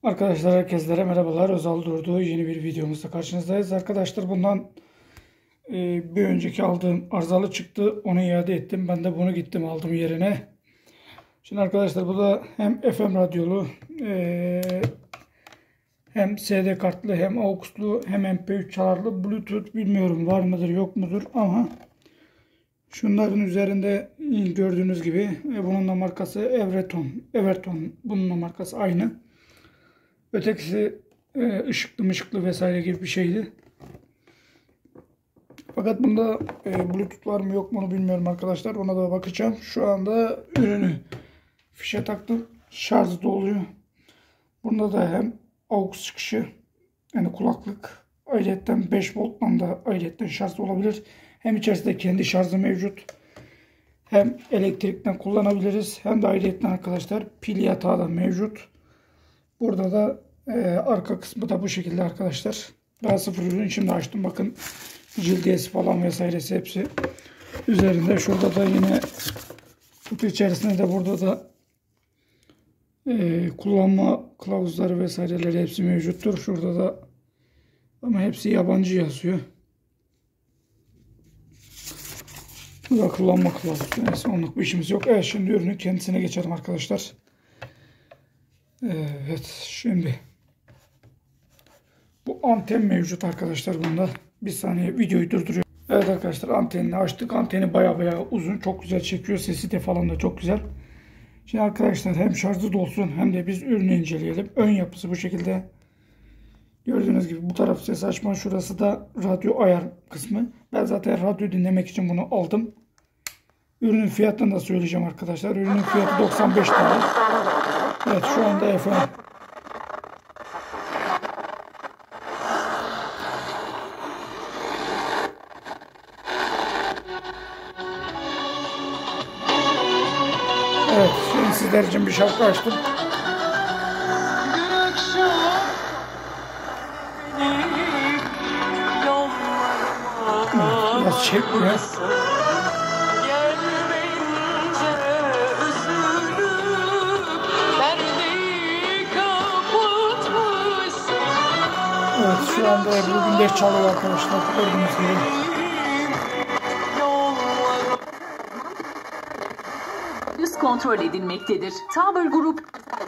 Arkadaşlar herkeslere merhabalar. Özal Durdu yeni bir videomuzda karşınızdayız. Arkadaşlar bundan bir önceki aldığım arızalı çıktı. Onu iade ettim. Ben de bunu gittim aldım yerine. Şimdi arkadaşlar bu da hem FM radyolu hem SD kartlı hem AUX'lu hem MP3 çalarlı Bluetooth bilmiyorum var mıdır yok mudur ama şunların üzerinde gördüğünüz gibi bunun da markası Everton. Bunun da markası aynı. Ötekisi ışıklı vesaire gibi bir şeydi. Fakat bunda Bluetooth var mı yok mu onu bilmiyorum arkadaşlar. Ona da bakacağım. Şu anda ürünü fişe taktım. Şarjı doluyor. Bunda da hem AUX çıkışı yani kulaklık ayrıyetten 5 volttan da ayrıyetten şarj olabilir. Hem içerisinde kendi şarjı mevcut. Hem elektrikten kullanabiliriz. Hem de ayrıyetten arkadaşlar pil yatağı da mevcut. Burada da arka kısmı da bu şekilde arkadaşlar. Daha sıfır ürün şimdi açtım. Bakın cildiyesi falan vesairesi hepsi üzerinde. Şurada da yine kutu içerisinde de burada da kullanma kılavuzları vesaireleri hepsi mevcuttur. Şurada da ama hepsi yabancı yazıyor. Bu da kullanma kılavuzu. Neyse onluk bir işimiz yok. Evet şimdi ürünün kendisine geçelim arkadaşlar. Evet şimdi bu anten mevcut arkadaşlar bunda. Bir saniye videoyu durduruyorum. Evet arkadaşlar antenini açtık. Anteni baya uzun. Çok güzel çekiyor. Sesi de falan da çok güzel. Şimdi arkadaşlar hem şarjı dolsun hem de biz ürünü inceleyelim. Ön yapısı bu şekilde. Gördüğünüz gibi bu taraf ses açma. Şurası da radyo ayar kısmı. Ben zaten radyo dinlemek için bunu aldım. Ürünün fiyatını da söyleyeceğim arkadaşlar. Ürünün fiyatı 95 TL. Evet şu anda FM. Evet şimdi sizler için bir şarkı açtım. Biraz çekmiyor. Evet şu anda Ebru Gündeş çalıyor arkadaşlar gördüğünüz gibi. Üst kontrol edilmektedir. Tower Group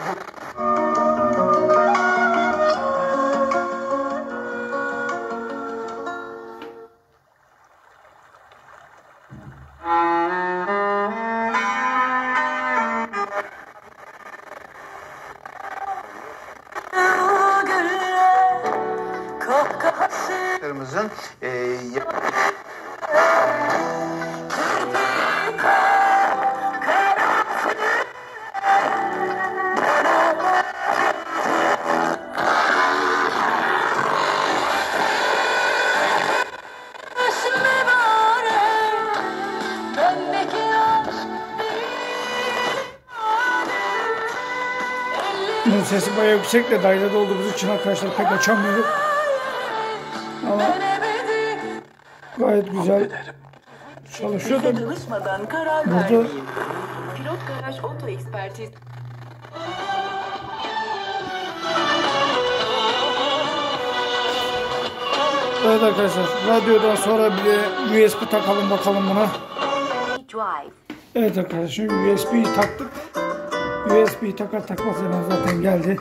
Kırmızın Bunun sesi bayağı yüksek de dairede olduğumuz için arkadaşlar pek açamıyoruz. Ama gayet güzel çalışıyor da burada Pilot Garaj Oto Ekspertiz. evet arkadaşlar radyodan sonra bir de USB takalım bakalım buna. Evet arkadaşlar USB'yi taktık. USB'yi takar takmaz hemen zaten geldi.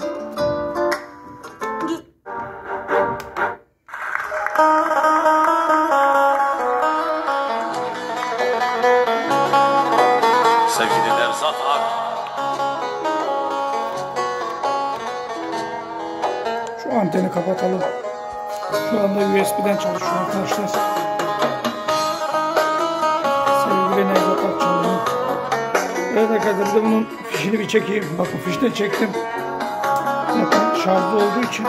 Sevgili Nerzat abi. Şu anteni kapatalım. Şu anda USB'den çalışıyor arkadaşlar. Sevgili Nerzat abi çalıyor. Evet arkadaşlar bir de bunun fişini bir çekeyim. Bakın fişten çektim. Bakın şarjlı olduğu için.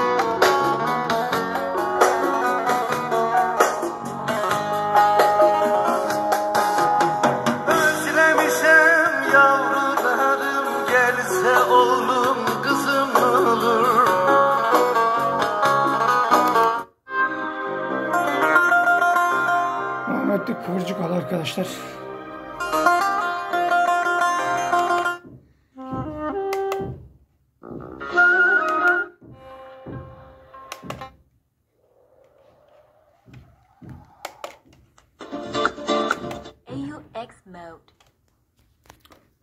özlemişim yavrularım gelse oğlum kızım olur. Rahmetli Kıvırcık al arkadaşlar.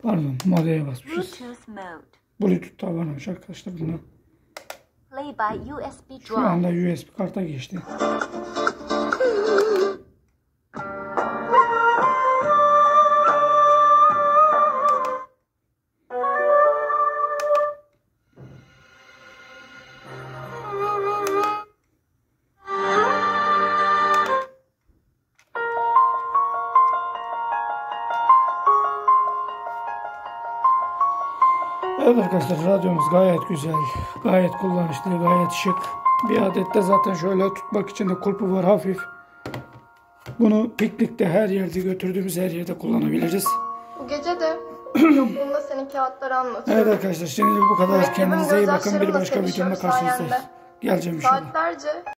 Pardon, modeye basmışız. Bluetooth mode. Bluetooth'ta varmış arkadaşlar bunda. Play by USB Şu anda USB karta geçti. Evet arkadaşlar, radyomuz gayet güzel, gayet kullanışlı, gayet şık. Bir adet de zaten şöyle tutmak için de kulpu var, hafif. Bunu piknikte her yerde, götürdüğümüz her yerde kullanabiliriz. Bu gece de yokluğunda senin kağıtları anlatıyorum. Evet arkadaşlar, şimdilik bu kadar. Mürekkebim Kendinize iyi bakın. Bir gözyaşlarımla başka videomda sevişiyor karşınızdayız. sayende. Geleceğim inşallah. Saatlerce